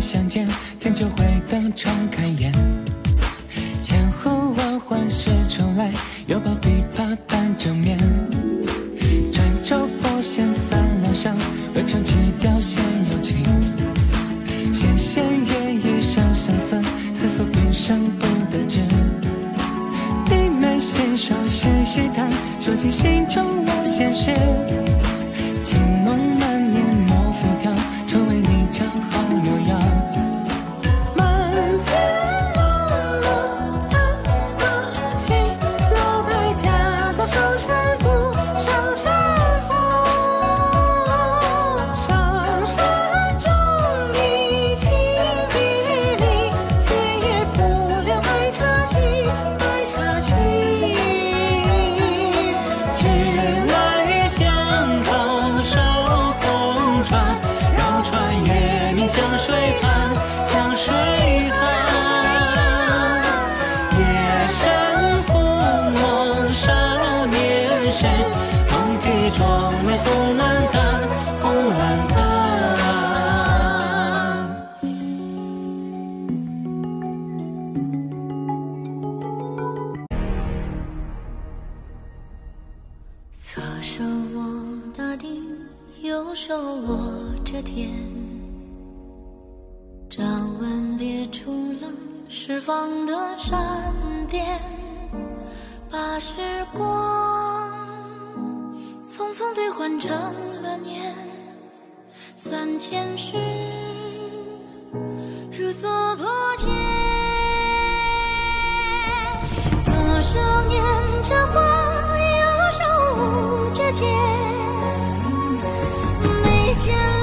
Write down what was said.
相见，天就会等重开眼。前后晚换是重来，犹抱琵琶半遮面。转轴拨弦三两声，未唱起调弦有情。弦弦夜一声声思，思索平生不得志。低眉信手续续弹，说尽心中无限事。情浓满面莫浮挑，纯为你唱后悠扬。满天落落啊，起落百家早上山不上山峰，上山中一起别离，四野浮流百插曲，百插曲。且来江头收空船，绕船月明江水畔，江水畔。夜深忽梦少年时，梦啼妆泪红阑珊，红阑珊。 左手握大地，右手握着天，掌纹列出了释放的闪电，把时光匆匆兑换成了年，3000世如所破茧。左手捻着花，右手舞着剑，眉间